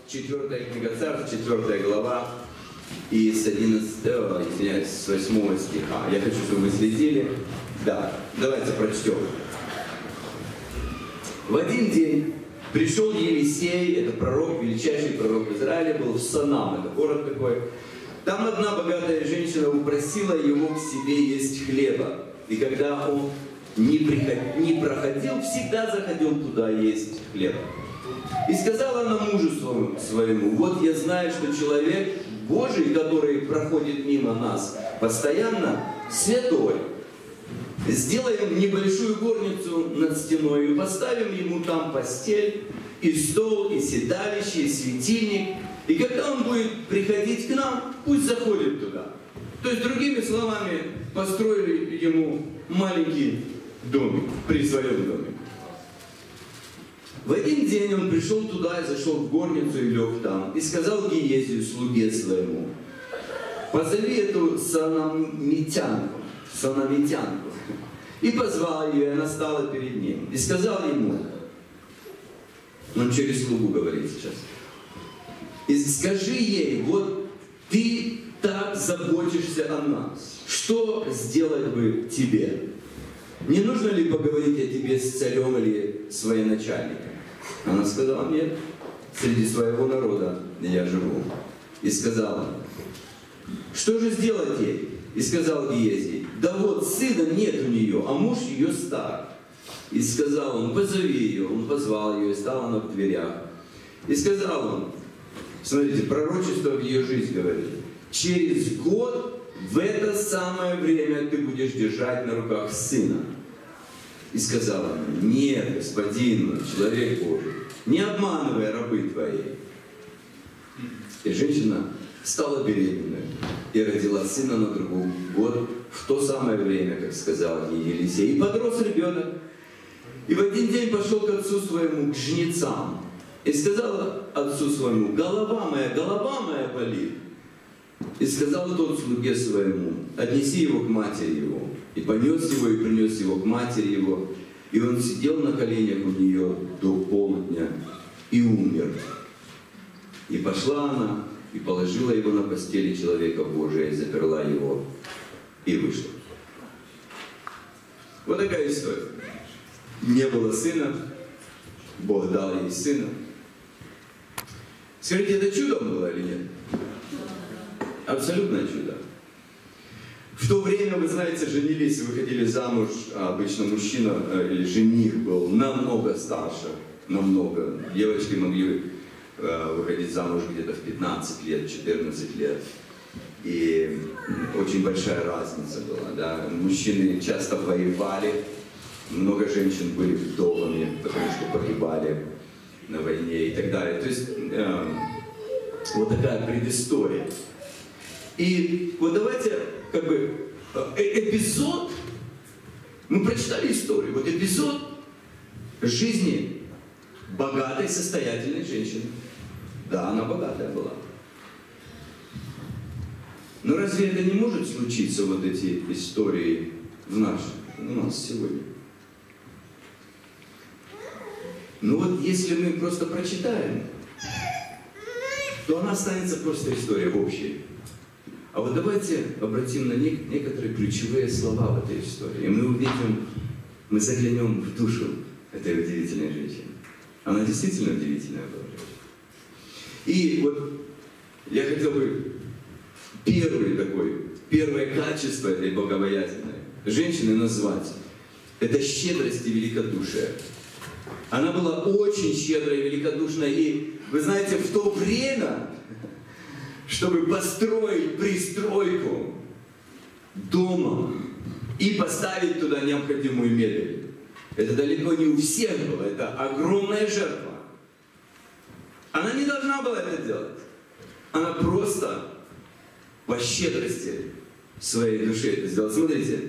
4 книга Царств, 4 глава, и с 8 стиха. Я хочу, чтобы вы следили. Да, давайте прочтем. В один день пришел Елисей, это пророк, величайший пророк Израиля, был в Санам, это город такой. Там одна богатая женщина упросила его к себе есть хлеба. И когда он не проходил, всегда заходил туда есть хлеба. И сказала она мужу своему: вот я знаю, что человек Божий, который проходит мимо нас постоянно, святой. Сделаем небольшую горницу над стеной и поставим ему там постель, и стол, и седалище, и светильник. И когда он будет приходить к нам, пусть заходит туда. То есть, другими словами, построили ему маленький домик при своем доме. В один день он пришел туда и зашел в горницу и лег там. И сказал Гиезию, слуге своему: позови эту санамитянку. И позвал ее, и она стала перед ним. И сказал ему, он через слугу говорит сейчас: и скажи ей, вот ты так заботишься о нас, что сделать бы тебе? Не нужно ли поговорить о тебе с царем или с военачальником? Она сказала: нет, среди своего народа я живу. И сказала: что же сделать ей? И сказал Гиезий: да вот сына нет у нее, а муж ее стар. И сказал он: позови ее. Он позвал ее, и стала она в дверях. И сказал он, смотрите, пророчество в ее жизнь говорит: через год в это самое время ты будешь держать на руках сына. И сказала она: нет, господин, человек Божий, не обманывай рабы твои. И женщина стала беременной и родила сына на другой год, в то самое время, как сказал ей Елисей. И подрос ребенок. И в один день пошел к отцу своему, к жнецам. И сказала отцу своему: голова моя болит. И сказал тот слуге своему: отнеси его к матери его. И понес его, и принес его к матери его. И он сидел на коленях у нее до полудня и умер. И пошла она, и положила его на постели человека Божия, и заперла его, и вышла. Вот такая история. Не было сына, Бог дал ей сына. Скажите, это чудом было или нет? Абсолютное чудо. В то время, вы знаете, женились, выходили замуж, а обычно мужчина или жених был намного старше, намного. Девочки могли выходить замуж где-то в 15 лет, 14 лет. И очень большая разница была. Да? Мужчины часто воевали, много женщин были вдовами, потому что погибали на войне и так далее. То есть вот такая предыстория. И вот давайте, как бы, эпизод, мы прочитали историю, вот эпизод жизни богатой, состоятельной женщины. Да, она богатая была. Но разве это не может случиться, вот эти истории у нас сегодня? Ну вот если мы просто прочитаем, то она останется просто историей общей. А вот давайте обратим на некоторые ключевые слова в этой истории. И мы увидим, мы заглянем в душу этой удивительной женщины. Она действительно удивительная была женщина. И вот я хотел бы первое качество этой богобоязненной женщины назвать. Это щедрость и великодушие. Она была очень щедрой и великодушной. И вы знаете, в то время, чтобы построить пристройку дома и поставить туда необходимую мебель, это далеко не у всех было, это огромная жертва. Она не должна была это делать. Она просто по щедрости своей души это сделала. Смотрите,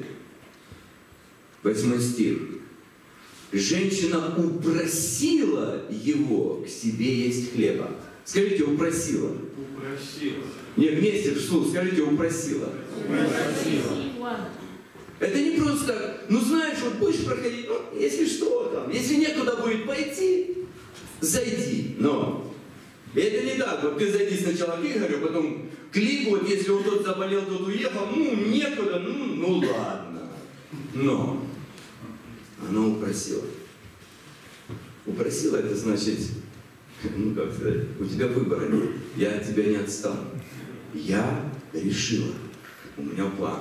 8 стих. Женщина упросила его к себе есть хлеба. Скажите, упросила. Упросила. Не, вместе вслух, скажите, упросила. Упросила. Это не просто, ну знаешь, вот будешь проходить, если что там, если некуда будет пойти, зайди. Но И это не так. Вот ты зайди сначала к Игорю, потом клик, вот если он тот заболел, тот уехал, ну некуда, ну ладно. Но она упросила. Упросила, это значит, ну как сказать, у тебя выбора нет. Я от тебя не отстану. Я решила. У меня план.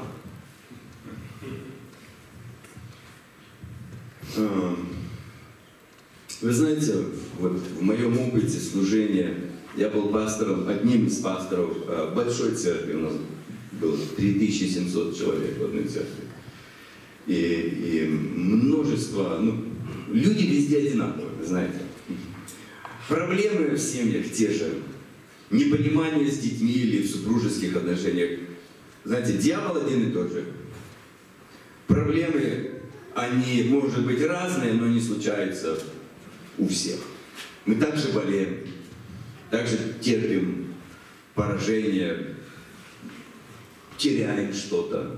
Вы знаете, вот в моем опыте служения, я был пастором, одним из пасторов большой церкви, у нас было 3700 человек в одной церкви. И множество, люди везде одинаковые, вы знаете. Проблемы в семьях те же. Непонимание с детьми или в супружеских отношениях. Знаете, дьявол один и тот же. Проблемы, они, может быть, разные, но не случаются у всех. Мы также болеем, также терпим поражение, теряем что-то.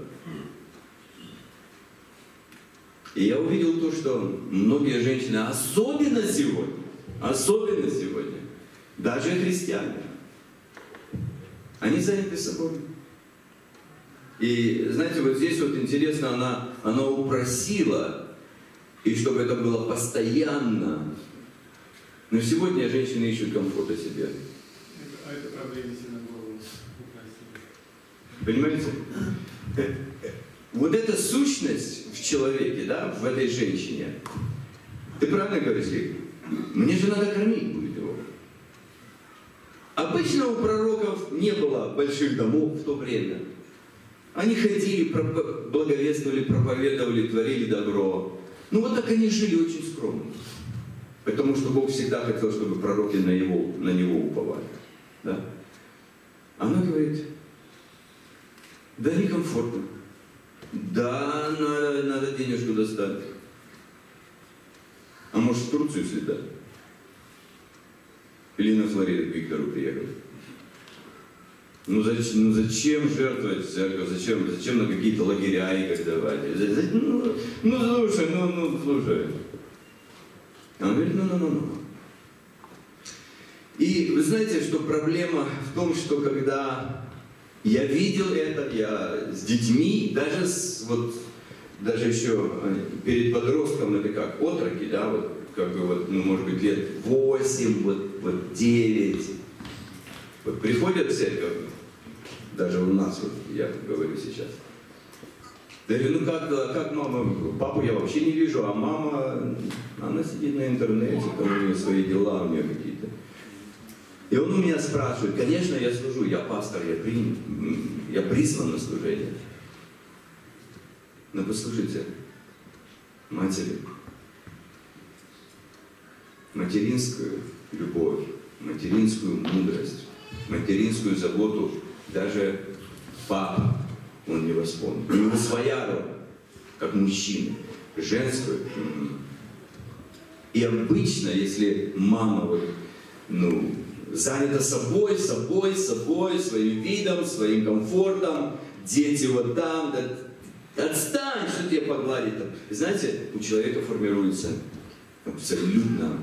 И я увидел то, что многие женщины, особенно сегодня, даже христиане, они заняты собой. И знаете, вот здесь вот интересно, она упросила, и чтобы это было постоянно. Но сегодня женщины ищут комфорта себе. А это проблема сильно голову упросила. Понимаете? Вот эта сущность в человеке, да, в этой женщине. Ты правильно говоришь, Лик? Мне же надо кормить будет его. Обычно у пророков не было больших домов в то время. Они ходили, благовествовали, проповедовали, творили добро. Ну вот так они жили очень скромно. Потому что Бог всегда хотел, чтобы пророки на него уповали. Да? Она говорит, да некомфортно. Да, надо денежку достать. А может в Турцию слетать? Или на Флориду к Виктору приехать? Ну зачем жертвовать церковь? Зачем на какие-то лагеря их давать? Слушай. Он говорит, И вы знаете, что проблема в том, что когда я видел это, я с детьми, даже еще перед подростком, это как отроки, да, вот, как бы вот, может быть, лет 8, 9. Вот приходят в церковь, даже у нас, вот, я говорю сейчас. Я говорю, как мама, папу я вообще не вижу, а мама, она сидит на интернете, там у нее свои дела, у нее какие-то. И он у меня спрашивает, конечно, я служу, я пастор, я призван на служение. Но послушайте, матери, материнскую любовь, материнскую мудрость, материнскую заботу даже папа, он не воспомнил. У него своя роль, как мужчины, женскую. И обычно, если мама занята собой, своим видом, своим комфортом, дети вот там, отстань, что тебе погладить там. Знаете, у человека формируется абсолютно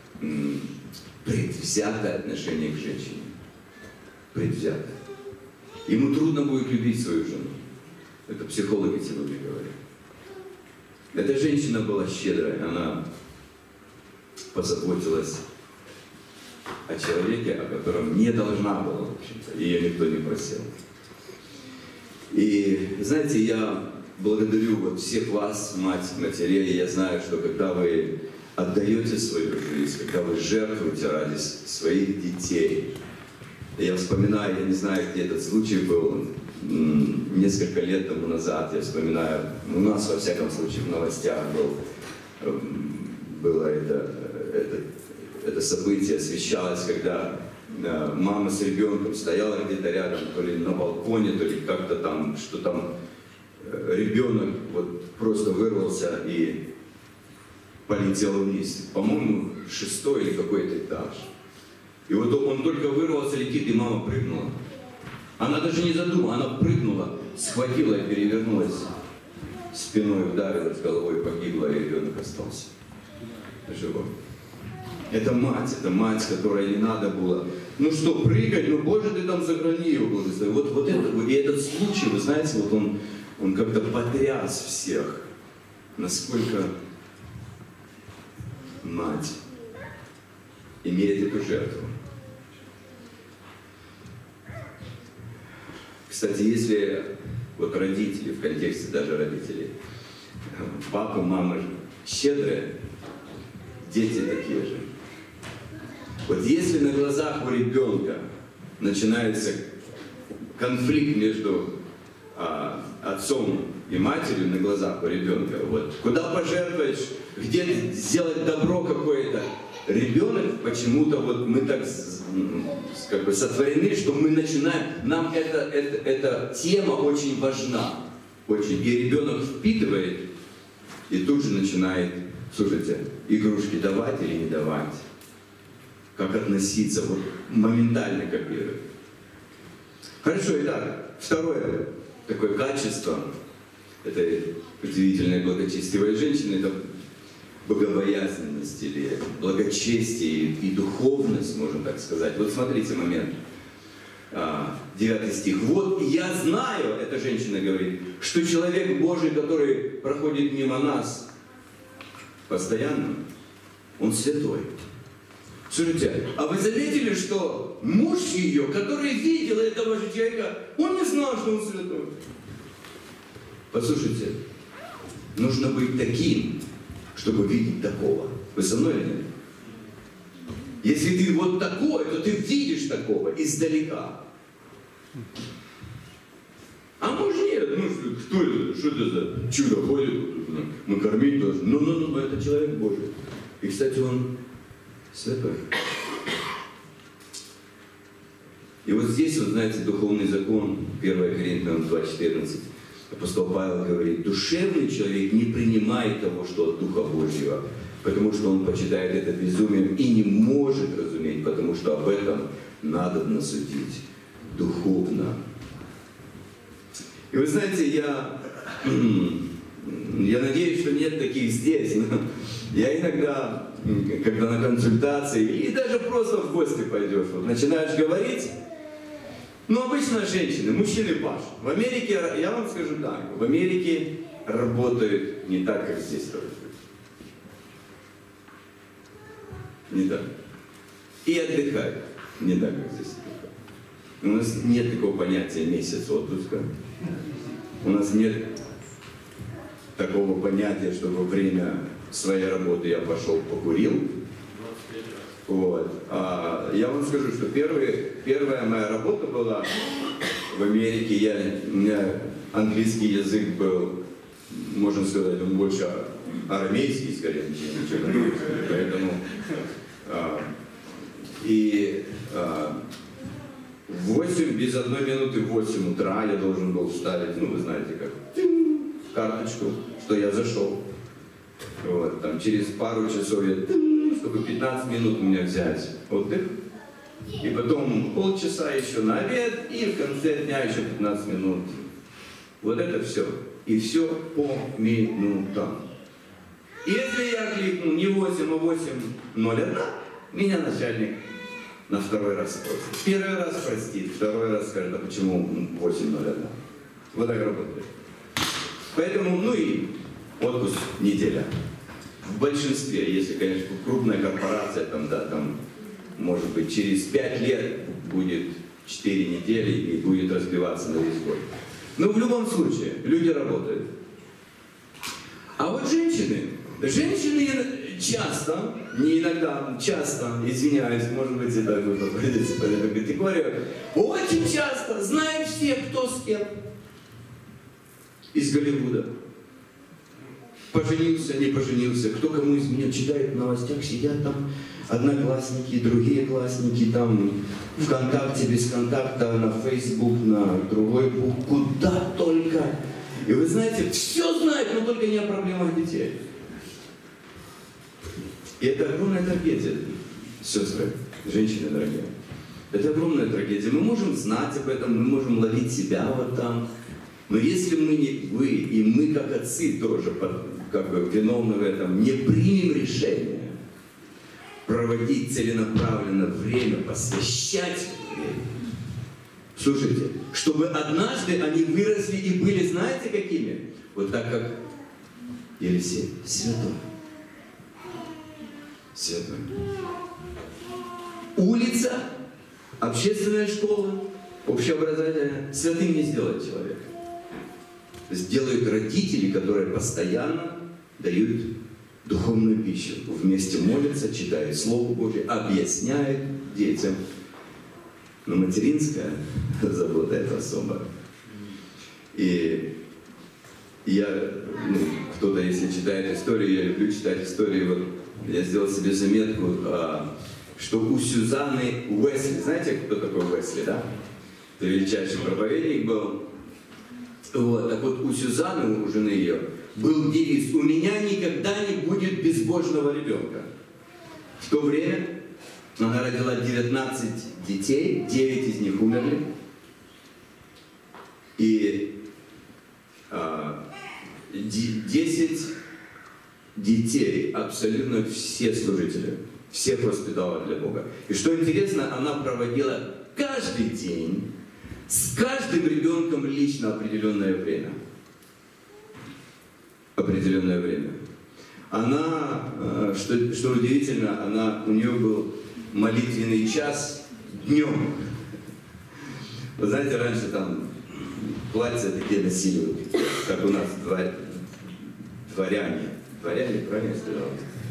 предвзятое отношение к женщине. Предвзятое. Ему трудно будет любить свою жену. Это психологи сегодня говорят. Эта женщина была щедрая, она позаботилась о человеке, о котором не должна была, в общем-то. Ее никто не просил. И, знаете, я благодарю всех вас, матерей, я знаю, что когда вы отдаете свою жизнь, когда вы жертвуете ради своих детей, я вспоминаю, я не знаю, где этот случай был, несколько лет тому назад, я вспоминаю, у нас, во всяком случае, в новостях было это событие, освещалось, когда мама с ребенком стояла где-то рядом, то ли на балконе, то ли как-то там, что там ребенок вот просто вырвался и полетел вниз. По-моему, 6-й или какой-то этаж. И вот он только вырвался, летит, и мама прыгнула. Она даже не задумала, она прыгнула, схватила и перевернулась спиной, ударилась головой, погибла, и ребенок остался живой. Это мать, которой не надо было. Ну что, прыгать, ну Боже, ты там сохрани его, благослови. Вот это, и этот случай, вы знаете, вот он как-то потряс всех. Насколько мать имеет эту жертву. Кстати, если вот родители, в контексте даже родителей, папа, мама щедрые, дети такие же. Вот если на глазах у ребенка начинается конфликт между отцом и матерью на глазах у ребенка, вот, куда пожертвовать, где сделать добро какое-то, ребенок почему-то, вот мы так как бы сотворены, что мы начинаем, нам эта тема очень важна, очень, и ребенок впитывает, и тут же начинает, слушайте, игрушки давать или не давать, как относиться, вот моментально копирует. Хорошо, итак, второе такое качество этой удивительной благочестивой женщины, это богобоязненность или благочестие и духовность, можно так сказать. Вот смотрите момент, 9 стих. Вот я знаю, эта женщина говорит, что человек Божий, который проходит мимо нас постоянно, он святой. Слушайте, а вы заметили, что муж ее, который видел этого же человека, он не знал, что он святой? Послушайте, нужно быть таким, чтобы видеть такого. Вы со мной или нет? Если ты вот такой, то ты видишь такого издалека. А муж нет, ну кто это? Что это за чудо ходит? Мы кормить должны. Ну, это человек Божий. И, кстати, он святой. И вот здесь, вот знаете, духовный закон, 1 Коринфянам 2:14, апостол Павел говорит, душевный человек не принимает того, что от Духа Божьего, потому что он почитает это безумием и не может разуметь, потому что об этом надо судить духовно. И вы знаете, я надеюсь, что нет таких здесь, но я иногда, когда на консультации, или даже просто в гости пойдешь, вот начинаешь говорить, ну, обычно женщины, мужчины пашут. В Америке, я вам скажу так, в Америке работают не так, как здесь работают. Не так. И отдыхают не так, как здесь отдыхают. У нас нет такого понятия месяц отпуска. У нас нет такого понятия, что во время своей работы я пошел покурил. Вот. А я вам скажу, что первая моя работа была в Америке. У меня английский язык был, можно сказать, он больше арамейский, скорее, чем английский. Поэтому в 8, без 1 минуты в 8 утра я должен был вставить, ну вы знаете как, карточку, что я зашел. Вот, там, через пару часов чтобы 15 минут у меня взять отдых. И потом полчаса еще на обед, и в конце дня еще 15 минут. Вот это все. И все по минутам. Если я кликну не 8, а 8:01, меня начальник на второй раз спросит. Первый раз простит, второй раз скажет, а почему 8:01? Вот так работает. Поэтому, ну и отпуск неделя. В большинстве, если, конечно, крупная корпорация, там, да, там, может быть, через 5 лет будет 4 недели и будет разбиваться на весь год. Но в любом случае, люди работают. А вот женщины часто, не иногда, часто, извиняюсь, может быть, это вы подходите под эту категорию, очень часто знаем все, кто с кем. Из Голливуда. Поженился, не поженился, кто кому изменил, читает в новостях, сидят там одноклассники, другие классники, там ВКонтакте, без контакта, на Facebook, на другой бук, куда только. И вы знаете, все знают, но только не о проблемах детей. И это огромная трагедия, сестры, женщины дорогие. Это огромная трагедия. Мы можем знать об этом, мы можем ловить себя вот там. Но если вы и мы, как отцы, тоже как бы виновны в этом, не примем решение, проводить целенаправленно время, посвящать время. Слушайте, чтобы однажды они выросли и были, знаете, какими? Вот так, как Елисей, святой. Святой. Улица, общественная школа, общеобразование святым не сделает человека. Сделают родители, которые постоянно дают духовную пищу. Вместе молятся, читают Слово Божие, объясняют детям. Но материнская забота это особо. И я, кто-то, если читает историю, я люблю читать истории, вот я сделал себе заметку, что у Сюзанны Уэсли, знаете, кто такой Уэсли, да? Это величайший проповедник был. Вот, так вот, у Сюзанны, у жены ее, был девиз: «У меня никогда не будет безбожного ребенка». В то время она родила 19 детей, 9 из них умерли. И 10 детей, абсолютно все служители, всех воспитала для Бога. И что интересно, она проводила каждый день с каждым ребенком лично определенное время. Определенное время. Она, что удивительно, у нее был молитвенный час днем. Вы знаете, раньше там платья такие носили, как у нас дворяне. Дворяне, правильно я сказал?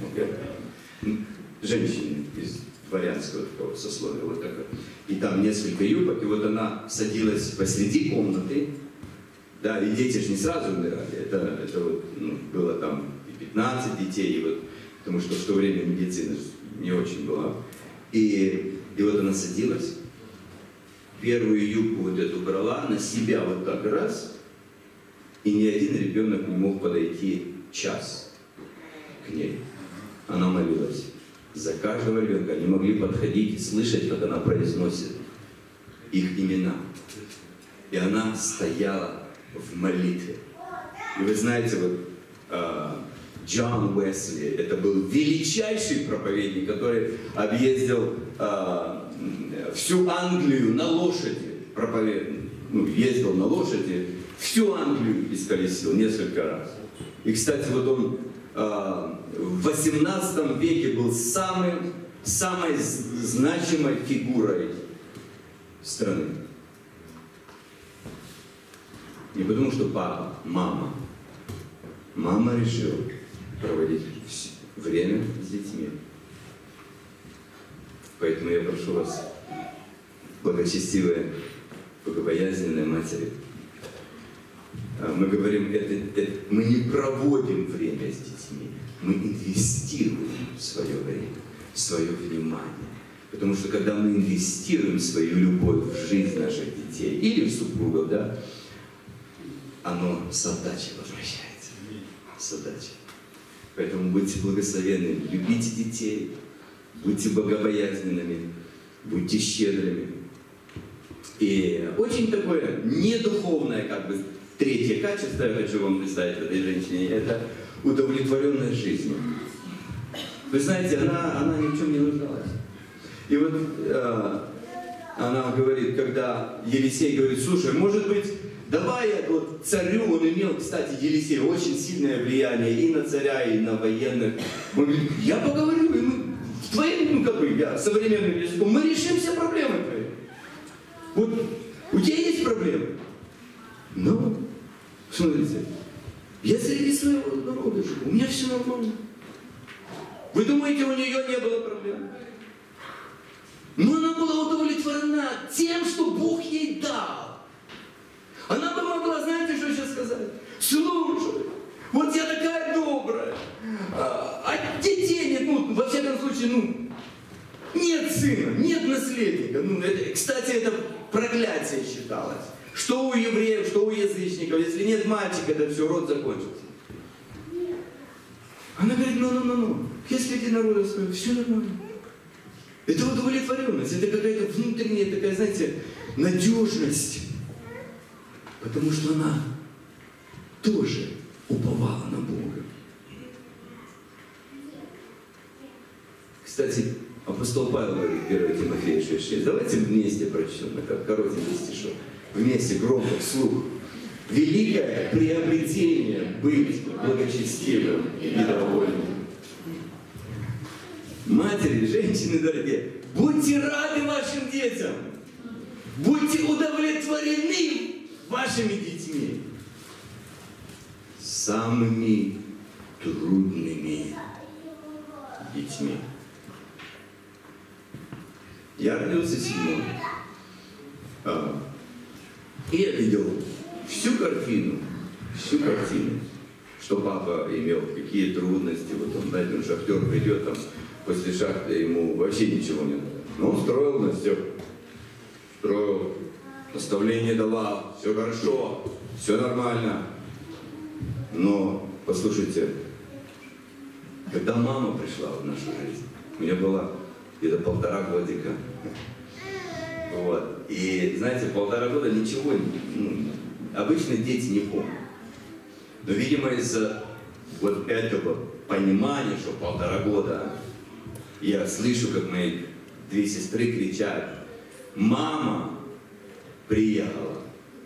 Женщины из дворянского такого сословия. Вот так. И там несколько юбок, и вот она садилась посреди комнаты. Да, и дети же не сразу умирали. Это вот, было там и 15 детей, и вот, потому что в то время медицина не очень была. И вот она садилась, первую юбку вот эту брала, на себя вот так раз, и ни один ребенок не мог подойти час к ней. Она молилась за каждого ребенка. Они могли подходить и слышать, как она произносит их имена. И она стояла в молитве. И вы знаете, вот Джон Уэсли, это был величайший проповедник, который объездил всю Англию на лошади, ездил на лошади, всю Англию исколесил несколько раз. И, кстати, вот он в 18 веке был самой значимой фигурой страны. Не потому, что папа, мама. Мама решила проводить время с детьми. Поэтому я прошу вас, благочестивые, богобоязненные матери, мы говорим, мы не проводим время с детьми, мы инвестируем свое время, свое внимание. Потому что когда мы инвестируем свою любовь в жизнь наших детей или в супругов, да, оно с отдачей возвращается. С отдачей. Поэтому будьте благословенны, любите детей, будьте богобоязненными, будьте щедрыми. И очень такое недуховное, как бы, третье качество, я хочу вам представить в этой женщине, это удовлетворенность жизнью. Вы знаете, она ни в чем не нуждалась. И вот она говорит, когда Елисей говорит: слушай, может быть, давай вот царю, он имел, кстати, Елисей, очень сильное влияние и на царя, и на военных. Он говорит: я поговорю, и мы в твоем, современным языком, мы решим все проблемы твои. Вот у тебя есть проблемы? Ну, смотрите, я среди своего народа живу, у меня все нормально. Вы думаете, у нее не было проблем? Но она была удовлетворена тем, что Бог ей дал. Она бы могла, знаете, что сейчас сказать? Слушай, вот я такая добрая, а детей нет, во всяком случае, нет сына, нет наследника. Кстати, это проклятие считалось. Что у евреев, что у язычников. Если нет мальчика, это все, род закончится. Она говорит: я среди народа своего, все нормально. Это удовлетворенность, это какая-то внутренняя такая, знаете, надежность. Потому что она тоже уповала на Бога. Кстати, апостол Павел говорит, 1 Тимофея 6:6. Давайте вместе прочтем, это коротенький стишок. Вместе, громко, вслух. Великое приобретение быть благочестивым и довольным. Матери, женщины дорогие, будьте рады вашим детям. Будьте удовлетворены вашими детьми. Самыми трудными детьми. Я родился 7-м. И я видел всю картину, что папа имел, какие трудности. Вот он, знаете, шахтер придет, там, после шахты ему вообще ничего не надо. Но он строил на все. Строил, наставление давал, все хорошо, все нормально. Но, послушайте, когда мама пришла в нашу жизнь, мне было где-то 1,5 годика. Вот. И, знаете, 1,5 года ничего, обычно дети не помнят. Но, видимо, из-за вот этого понимания, что 1,5 года, я слышу, как мои 2 сестры кричат: «Мама приехала!»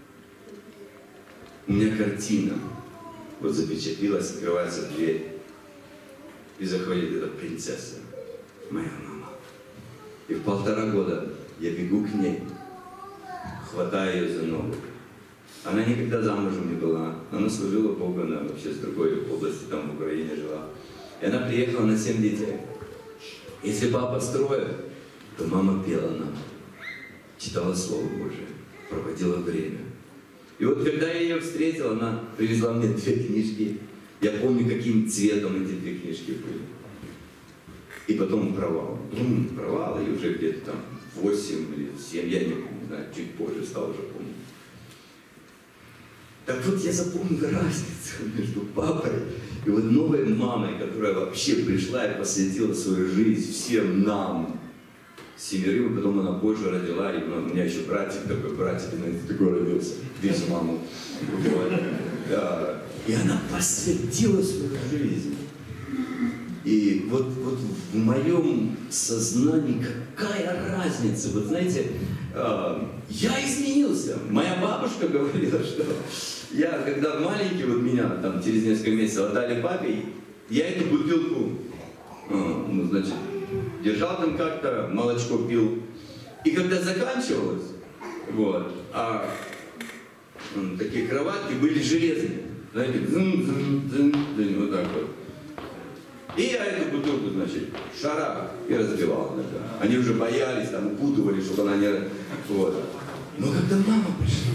У меня картина вот запечатлилась, открывается дверь, и заходит эта принцесса, моя мама. И в 1,5 года я бегу к ней, хватаю ее за ногу. Она никогда замужем не была, она служила Богу, она вообще с другой области, там в Украине жила. И она приехала на 7 детей. Если папа строит, то мама пела нам, читала Слово Божие, проводила время. И вот когда я ее встретил, она привезла мне 2 книжки. Я помню, каким цветом эти 2 книжки были. И потом провал. Провал, и уже где-то там 8 или 7, я не знаю, чуть позже стал уже помнить. Так вот я запомнил разницу между папой и вот новой мамой, которая вообще пришла и посвятила свою жизнь всем нам. 7, потом она позже родила, и у меня еще братик такой родился, без мамы. Вот. И она посвятила свою жизнь. И вот в моем сознании какая разница? Вот знаете, я изменился. Моя бабушка говорила, что я, когда маленький, вот меня там через несколько месяцев отдали папе, я эту бутылку, значит, держал там как-то, молочко пил. И когда заканчивалось, вот, такие кроватки были железные. Знаете, вот так вот. И я эту бутылку, значит, шарах и разбивал. Они уже боялись, там, упутывали, чтобы она не... Вот. Но когда мама пришла,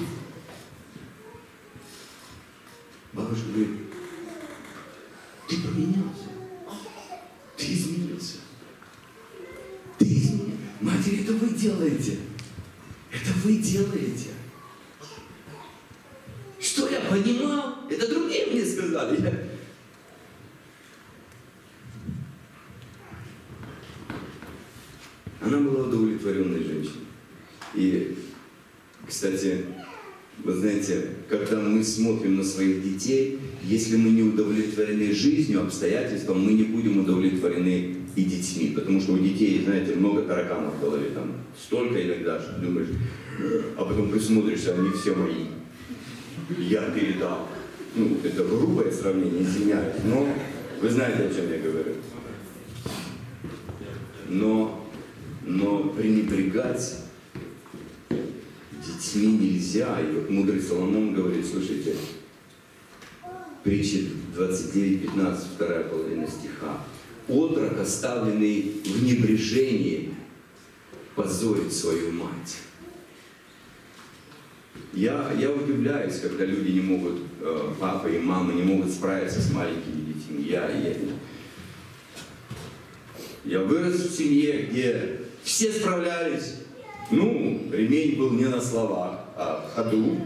бабушка говорит: ты поменялся, ты изменился. Ты изменился. Матери, это вы делаете. Это вы делаете. Что я понимал, это другие мне сказали. Она была удовлетворенной женщиной. И, кстати, вы знаете, когда мы смотрим на своих детей, если мы не удовлетворены жизнью, обстоятельством, мы не будем удовлетворены и детьми. Потому что у детей, знаете, много тараканов в голове, там столько иногда, что думаешь, а потом присмотришься, они все мои. Я передал. Ну, это грубое сравнение, извиняюсь, но вы знаете, о чем я говорю. Но пренебрегать детьми нельзя. И вот мудрый Соломон говорит, слушайте, притча 29:15, 2 половина стиха. Отрок, оставленный в небрежении, позорит свою мать. Я удивляюсь, когда люди не могут, папа и мама не могут справиться с маленькими детьми. Я вырос в семье, где все справлялись. Ну, ремень был не на словах, а в ходу.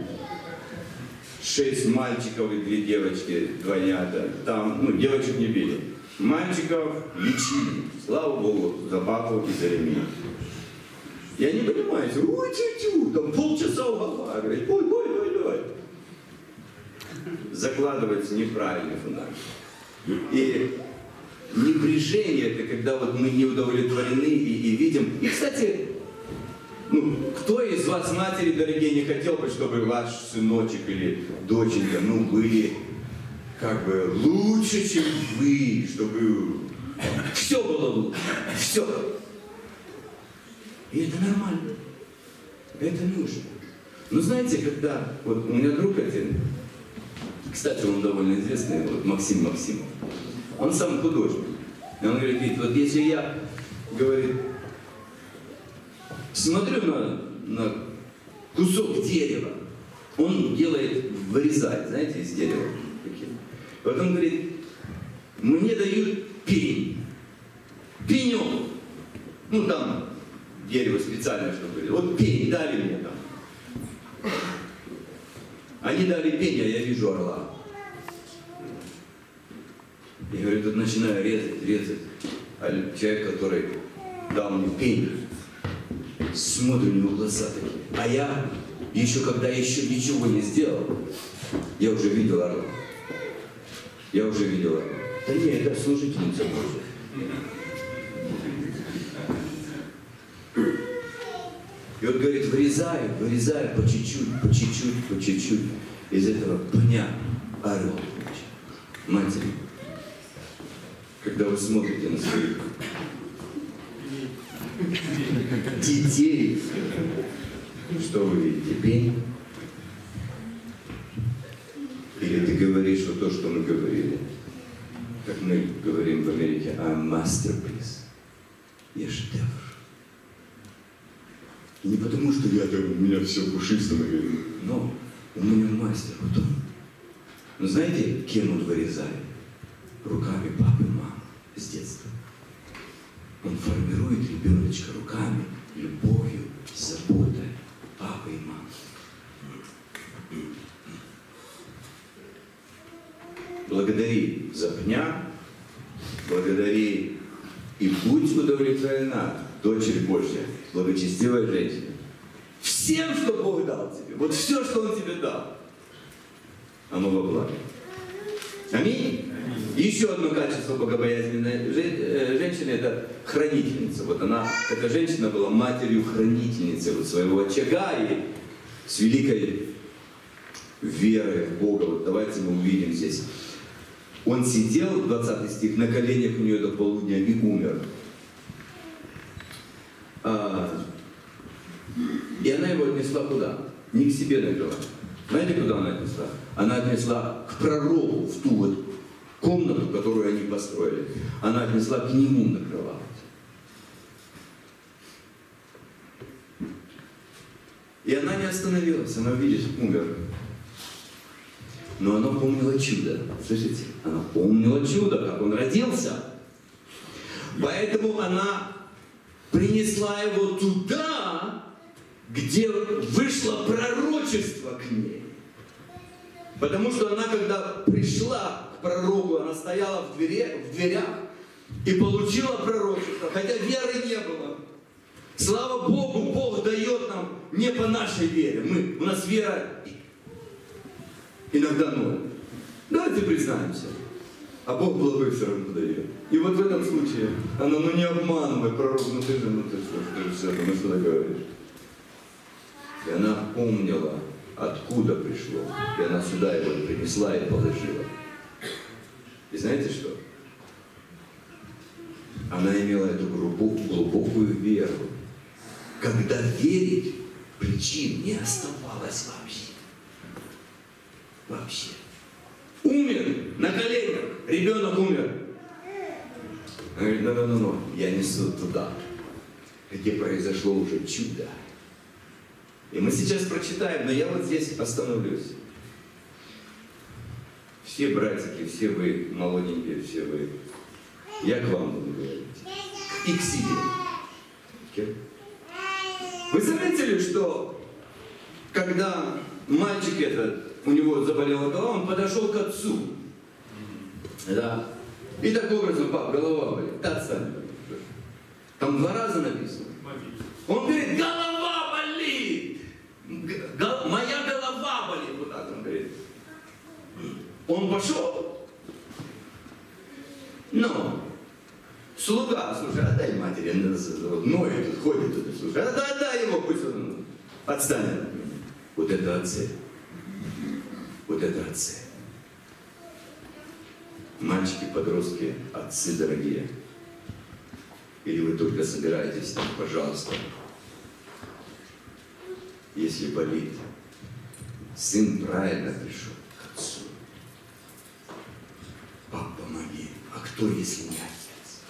6 мальчиков и 2 девочки, двойнята. Там, девочек не били. Мальчиков лечили. Слава Богу, за папу и за ремень. Я не понимаю, ой, тю-тю, там полчаса уговаривать, ой. Закладывается неправильный фундамент. И небрежение, это когда вот мы не удовлетворены и видим. И, кстати, ну, кто из вас, матери дорогие, не хотел бы, чтобы ваш сыночек или доченька, ну, были как бы лучше, чем вы, чтобы все было лучше, все. И это нормально, это нужно. Но знаете, когда, вот у меня друг один, кстати, он довольно известный, вот Максим Максимов, он сам художник. И он говорит, Вить, вот если я, говорит, смотрю на кусок дерева, он делает, вырезает, знаете, из дерева. Вот он говорит, мне дают пень, пенек, ну там дерево специальное, что говорит, вот пень дали мне там. Они дали пень, а я вижу орла. Я говорю, тут начинаю резать. А человек, который дал мне пень, смотрю, у него глаза такие. А я, еще когда еще ничего не сделал, я уже видел орла. Я уже видел орла. Да не, это служительница Божия. И вот говорит, вырезаю по чуть-чуть. Из этого пня орел. Матери, когда вы смотрите на своих детей, что вы видите? Пень? Или ты говоришь вот то, что мы говорили? Как мы говорим в Америке, I'm masterpiece. Я шедевр. И не потому, что я там, у меня все пушисто, но у меня мастер, вот он. Но знаете, кем он вырезает? Руками папы и мамы с детства. Он формирует ребеночка руками, любовью, заботой папы и мамы. Благодари за пня, благодари и будь удовлетворена, дочерь Божья, благочестивая женщина. Всем, что Бог дал тебе, вот все, что Он тебе дал, оно во благо. Аминь. Еще одно качество богобоязненной женщины – это хранительница. Вот она, эта женщина была матерью-хранительницей вот своего очага и с великой верой в Бога. Вот давайте мы увидим здесь. Он сидел, 20 стих, на коленях у нее до полудня и умер. И она его отнесла куда? Не к себе накрыла. Знаете, куда она отнесла? Она отнесла к пророку в ту вот комнату, которую они построили. Она отнесла к нему на кровать. И она не остановилась, она, видишь, умер. Но она помнила чудо. Слышите? Она помнила чудо, как он родился. Поэтому она принесла его туда, где вышло пророчество к ней. Потому что она, когда пришла к пророку, она стояла в дверях и получила пророчество, хотя веры не было. Слава Богу, Бог дает нам не по нашей вере. У нас вера иногда ноль. Давайте признаемся. А Бог благой все равно дает. И вот в этом случае она, не обманывай, пророк, ты же что говоришь. И она помнила, откуда пришло. И она сюда его принесла и положила. И знаете что? Она имела эту глубокую веру, когда верить причин не оставалось вообще. Вообще. Умер на коленях, ребенок умер. Она говорит, я несу туда, где произошло уже чудо. И мы сейчас прочитаем, но я вот здесь остановлюсь. Все братики, все вы молоденькие, все вы, я к вам буду говорить. И к себе. Вы заметили, что когда мальчик этот, у него заболела голова, он подошел к отцу. Да. И таким образом, пап, голова болит. Да, отстань. Там 2 раза написано. Он говорит, голова болит. Моя голова болит. Вот так он говорит. Он пошел. Но вот ноет, тут ходит, тут, слушай, отдай его, пусть он отстанет от меня. Вот это отцы. Вот это отцы. Мальчики, подростки, отцы дорогие. Или вы только собираетесь там, пожалуйста. Если болит, сын правильно пришел к отцу. Пап, помоги. А кто, если не отец?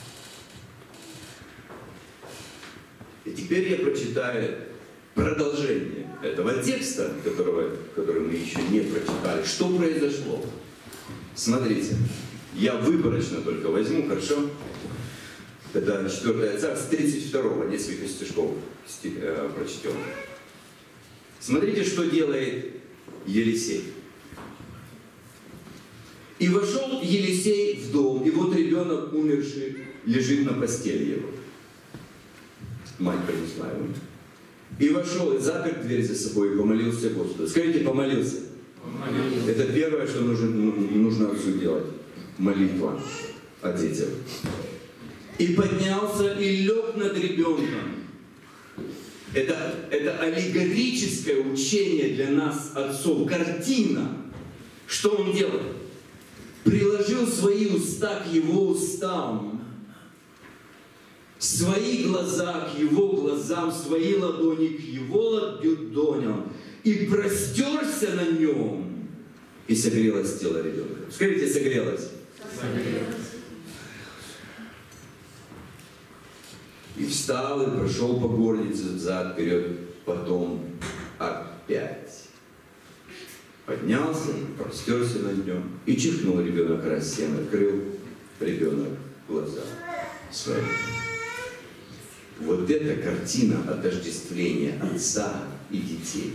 И теперь я прочитаю продолжение этого текста, который мы еще не прочитали. Что произошло? Смотрите, я выборочно только возьму, хорошо? Это 4 Царств, 32-го, несколько стишков прочтем. Смотрите, что делает Елисей. «И вошел Елисей в дом, и вот ребенок умерший лежит на постели его». Мать принесла ему. «И вошел, и запер дверь за собой, и помолился Господу». Скажите, помолился. Помолился. Это первое, что нужно отцу делать. Молитва о детях. «И поднялся, и лег над ребенком». Это аллегорическое учение для нас, отцов. Картина. Что он делает? Приложил свои уста к его устам, свои глаза к его глазам, свои ладони к его ладоням, и простерся на нем, и согрелось тело ребенка. Скажите, согрелось? Согрелось. И встал, и прошел по горнице взад-вперед, потом опять. Поднялся, простерся над нем, и чихнул ребенок раз 7, открыл ребенок глаза свои. Вот эта картина отождествления отца и детей.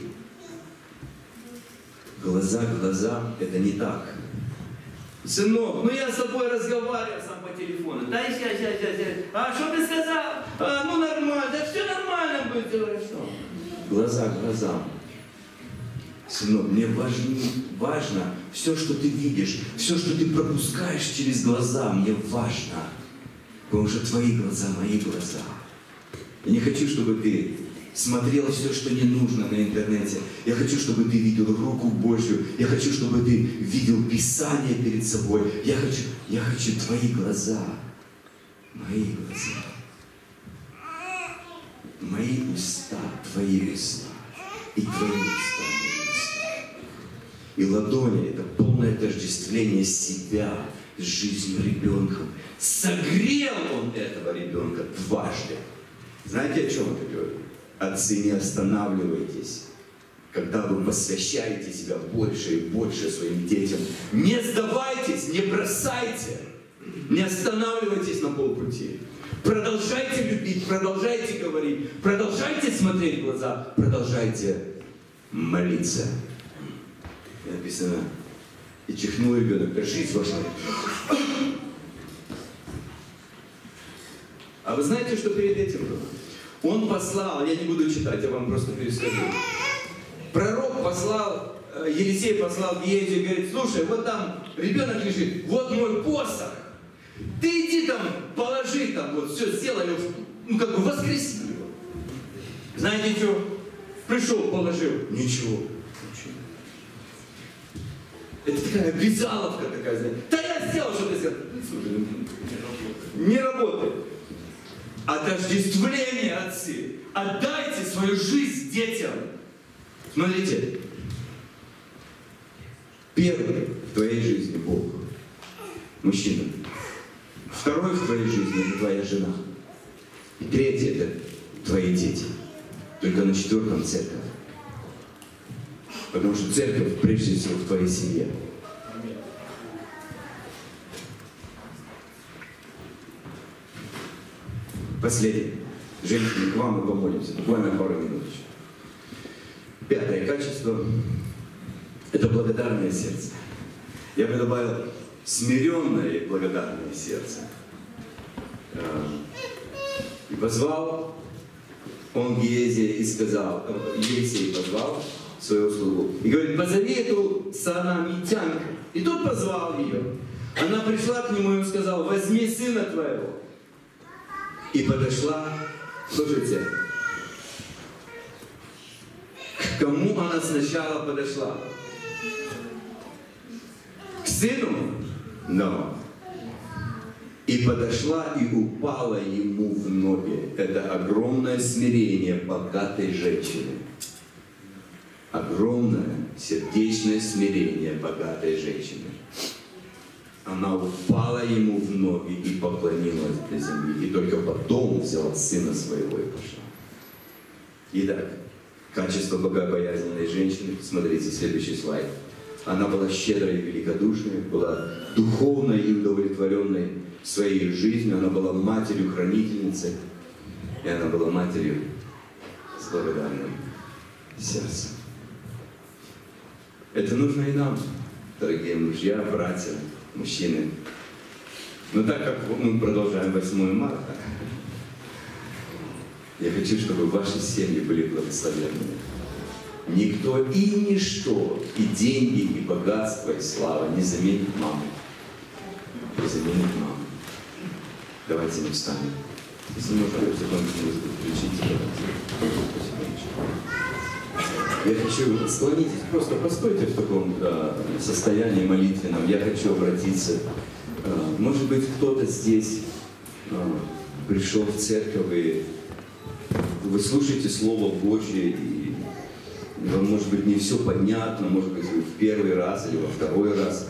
Глаза к глазам — это не так. Сынок, я с тобой разговаривал сам по телефону. Да, сядь. А что ты сказал? Ну нормально, да все нормально будет, хорошо. Глаза к глазам. Сынок, мне важно все, что ты видишь, все, что ты пропускаешь через глаза, мне важно. Потому что твои глаза, мои глаза. Я не хочу, чтобы ты смотрел все, что не нужно на интернете. Я хочу, чтобы ты видел руку Божью. Я хочу, чтобы ты видел Писание перед собой. Я хочу твои глаза. Мои глаза. Мои уста, твои уста. И твои уста, мои уста. И ладони — это полное отождествление себя с жизнью ребенка. Согрел он этого ребенка дважды. Знаете, о чем это говорит? Отцы, не останавливайтесь, когда вы посвящаете себя больше и больше своим детям. Не сдавайтесь, не бросайте, не останавливайтесь на полпути. Продолжайте любить, продолжайте говорить, продолжайте смотреть в глаза, продолжайте молиться. И написано, и чихнул ребенок, да жизнь вошла. А вы знаете, что перед этим было? Он послал, я не буду читать, я вам просто перескажу. Пророк послал, Елисей послал Гиезию и говорит, слушай, вот там ребенок лежит, вот мой посох. Ты иди там, положи там, вот все, сделай его, воскреси его. Знаете что? Пришел, положил, ничего. Это такая обязаловка такая, знаете. Да я сделал, что ты сделал. Слушай, не работает. Отождествление, отцы. Отдайте свою жизнь детям. Смотрите. Первый в твоей жизни Бог. Мужчина. Второй в твоей жизни — это твоя жена. И третий — это твои дети. Только на 4-м церковь. Потому что церковь прежде всего в твоей семье. Последнее. Женщины, к вам мы помолимся. Буквально пару минут. 5-е качество — это благодарное сердце. Я бы добавил смиренное и благодарное сердце. И позвал он Гиезия и сказал, Елисей позвал своего слугу. И говорит, позови эту саанамитянку. И тот позвал ее. Она пришла к нему и он сказал, возьми сына твоего И подошла, слушайте, к кому она сначала подошла? К сыну? Но. И подошла и упала ему в ноги. Это огромное смирение богатой женщины. Огромное сердечное смирение богатой женщины. Она упала ему в ноги и поклонилась до земли. И только потом взяла сына своего и пошла. Итак, качество богобоязненной женщины. Смотрите, следующий слайд. Она была щедрой и великодушной, была духовной и удовлетворенной своей жизнью. Она была матерью-хранительницей. И она была матерью с благодарным сердцем. Это нужно и нам, дорогие мужья, братья, мужчины. Но так как мы продолжаем 8 марта, я хочу, чтобы ваши семьи были благословенными. Никто и ничто, и деньги, и богатство, и слава не заменит маму. Не заменит маму. Давайте мы встанем. Если можно, закончить, включите. Я хочу, склонитесь, просто постойте в таком состоянии молитвенном. Я хочу обратиться. Может быть, кто-то здесь пришел в церковь, и вы слушаете Слово Божье, и вам, может быть, не все понятно, может быть, вы в первый раз или во второй раз.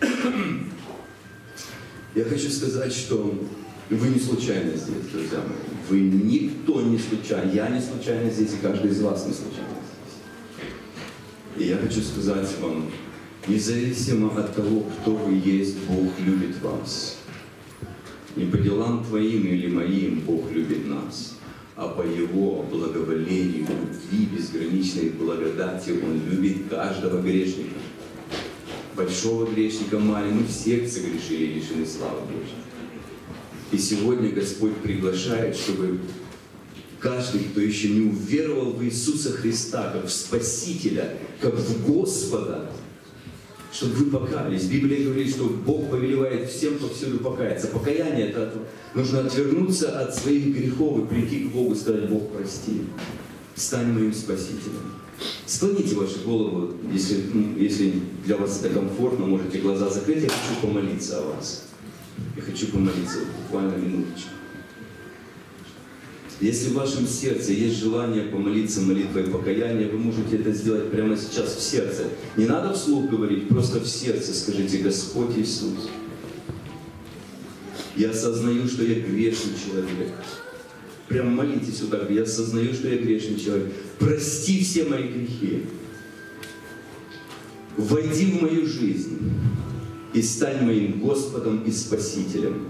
Я хочу сказать, что вы не случайно здесь, друзья мои. Вы никто не случайно. Я не случайно здесь, и каждый из вас не случайно здесь. И я хочу сказать вам, независимо от того, кто вы есть, Бог любит вас. Не по делам твоим или моим Бог любит нас, а по Его благоволению, любви, безграничной благодати Он любит каждого грешника. Большого грешника, маленького, мы всех согрешили и лишены славы Божьей. И сегодня Господь приглашает, чтобы каждый, кто еще не уверовал в Иисуса Христа, как в Спасителя, как в Господа, чтобы вы покаялись. Библия говорит, что Бог повелевает всем повсюду покаяться. Покаяние — это нужно отвернуться от своих грехов и прийти к Богу и сказать: Бог, прости, стань моим Спасителем. Склоните ваши головы, если для вас это комфортно, можете глаза закрыть. Я хочу помолиться о вас. Я хочу помолиться буквально минуточку. Если в вашем сердце есть желание помолиться молитвой покаяния, вы можете это сделать прямо сейчас в сердце. Не надо вслух говорить, просто в сердце скажите: Господь Иисус, я осознаю, что я грешный человек. Прям молитесь вот так: я осознаю, что я грешный человек. Прости все мои грехи. Войди в мою жизнь и стань моим Господом и Спасителем.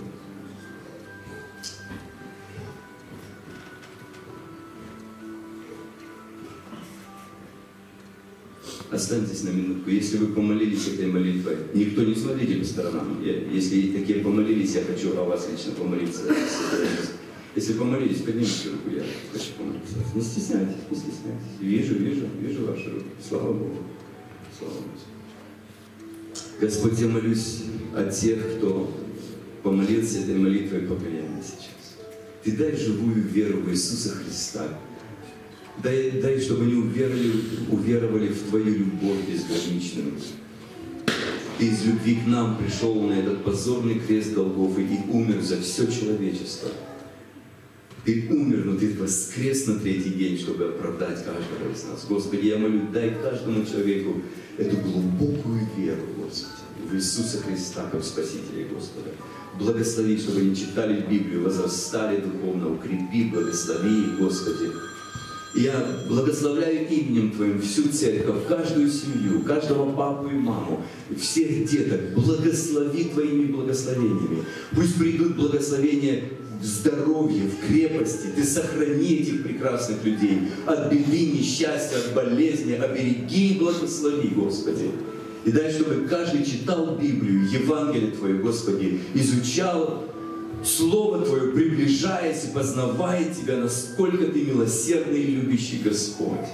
Останьтесь на минутку. Если вы помолились этой молитвой, никто не смотрите по сторонам. Если такие помолились, я хочу о вас лично помолиться. Если помолились, поднимите руку, я хочу помолиться. Не стесняйтесь, не стесняйтесь. Вижу ваши руки. Слава Богу. Слава Богу. Господь, я молюсь о тех, кто помолился этой молитвой покаяния сейчас. Ты дай живую веру в Иисуса Христа. Дай, чтобы они уверовали в Твою любовь безграничную. Ты из любви к нам пришел на этот позорный крест Голгофы и умер за все человечество. Ты умер, но Ты воскрес на третий день, чтобы оправдать каждого из нас. Господи, я молю, дай каждому человеку эту глубокую веру, Господи, в Иисуса Христа, как Спасителя и Господа. Благослови, чтобы они читали Библию, возрастали духовно, укрепи, благослови, Господи. Я благословляю именем Твоим всю церковь, каждую семью, каждого папу и маму, всех деток. Благослови Твоими благословениями. Пусть придут благословения в здоровье, в крепости. Ты сохрани этих прекрасных людей от беды, несчастья, от болезни. Обереги и благослови, Господи. И дай, чтобы каждый читал Библию, Евангелие Твое, Господи, изучал Слово Твое, приближаясь и познавая Тебя, насколько Ты милосердный и любящий Господь.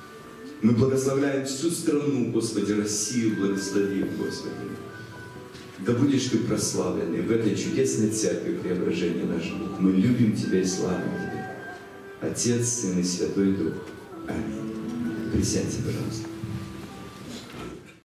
Мы благословляем всю страну, Господи, Россию благослови, Господи. Да будешь ты прославленный в этой чудесной церкви Преображения наш Бог. Мы любим Тебя и славим Тебя. Отец, Сын и Святой Дух. Аминь. Присядьте, пожалуйста.